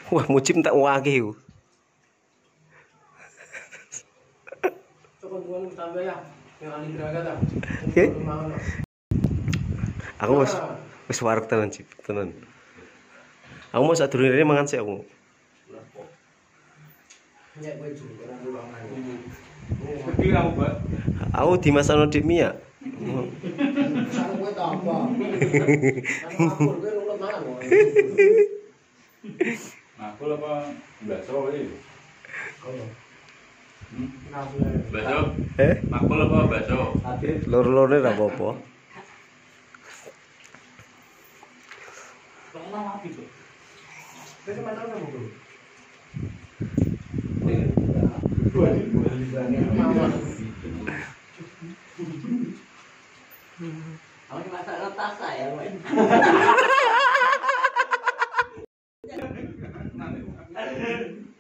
Wah, mucim tak wage yo. Coba gua tambah ya. Yang ahli geraga ta. Oke. Aku wis wareg tenan Cip, tenan. Aku mau sadurunge mangan sik aku. Nyek kowe juga ora ruangan. Pergi kamu, Pak. Aku dimasakno Dik Mia. Sarung kowe tak apa? Aku kowe nulung mangan kok. Aku apa bakso iki? Bakso? Makul apa bakso? Loro-lorone ora apa-apa. Wis mantan kamu, Bro. Aku masak letas saya, Pak.